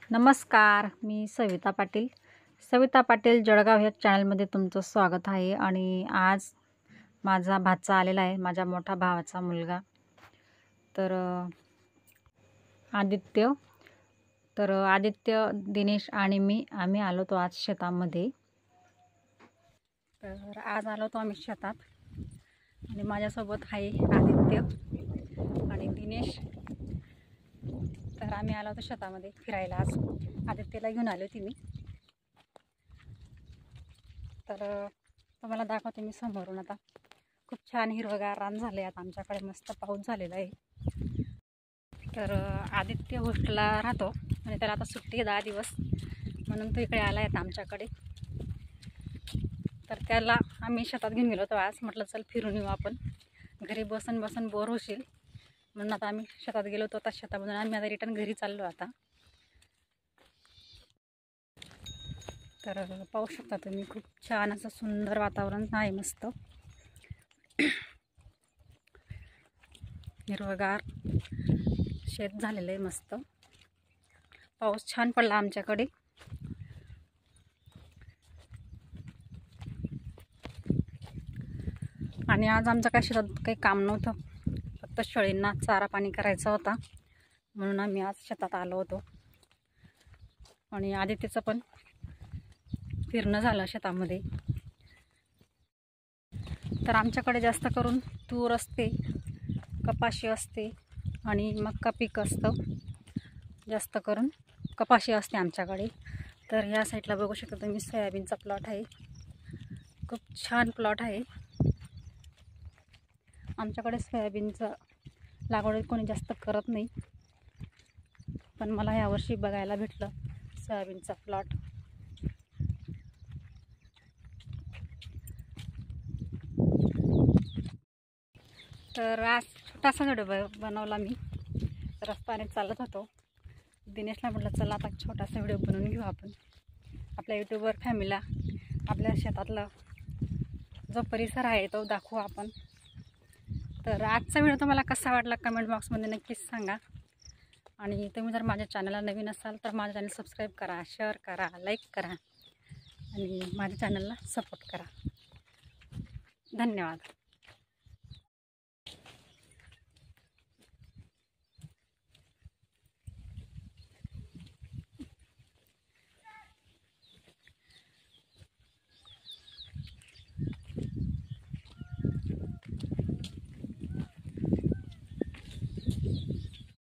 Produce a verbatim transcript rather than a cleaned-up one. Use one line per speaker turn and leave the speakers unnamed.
नमस्कार, मी सविता पाटील. सविता पाटील जळगाव ह्या चॅनलमध्ये तुमचं स्वागत आहे. आणि आज माझा भाचा आलेला आहे, माझ्या मोठ्या भावाचा मुलगा. तर अ, आदित्य तर अ, आदित्य, दिनेश आणि मी आम्ही आलो होतो आज शेतामध्ये. तर आज आलो होतो आम्ही शेतात आणि माझ्यासोबत आहे आदित्य आणि दिनेश. तर आम्ही आलो होतो शेतामध्ये फिरायला. आज आदित्यला घेऊन आले होते मी. तर अ, तुम्हाला दाखवते मी समोरून. आता खूप छान हिरवगार रान झाले. आता आमच्याकडे मस्त पाऊस झालेला आहे. तर अ, आदित्य हॉस्टेलला राहतो आणि त्याला आता सुट्टी आहे दहा दिवस, म्हणून तो इकडे आला आहे आमच्याकडे. तर त्याला आम्ही शेतात घेऊन गेलो होतो आज. म्हटलं चल फिरून येऊ आपण, घरी बसून बसून बोर होशील, म्हणून आता आम्ही शेतात गेलो होतो. आता शेतामधून आम्ही आता रिटर्न घरी चाललो आता. तर पाहू शकता तुम्ही, खूप छान असं सुंदर वातावरण आहे, मस्त हिरवगार शेत झालेलं आहे. मस्त पाऊस छान पडला आमच्याकडे. आणि आज आमचं काय शेतात काही काम नव्हतं, फक्त शेळींना चारा पाणी करायचा होता, म्हणून आम्ही आज शेतात आलो होतो. आणि आदित्यचं पण फिरणं झालं शेतामध्ये. तर आमच्याकडे जास्त करून तूर असते, कपाशी असते आणि मका पीक असतं. जास्त करून कपाशी असते आमच्याकडे. तर ह्या साईडला बघू शकता तुम्ही, सोयाबीनचा प्लॉट आहे. खूप छान प्लॉट आहे आमच्याकडे. सोयाबीनचं लागवड कोणी जास्त करत नाही, पण मला यावर्षी बघायला भेटलं सोयाबीनचा प्लॉट. तर आज छोटासा व्हिडिओ बनवला मी. रस्त्याने चालत होतो. दिनेशला म्हटलं चला आता छोटासा व्हिडिओ बनवून घेऊ आपण, आपल्या यूट्यूबवर फॅमिलीला आपल्या शेतातला जो परिसर आहे तो दाखवू आपण. तर आजचा व्हिडिओ तुम्हाला कसा वाटला कमेंट बॉक्समध्ये नक्कीच सांगा. आणि तुम्ही जर माझ्या चॅनलला नवीन असाल तर माझ्या चॅनल सबस्क्राईब करा, शेअर करा, लाईक करा आणि माझ्या चॅनलला सपोर्ट करा. धन्यवाद.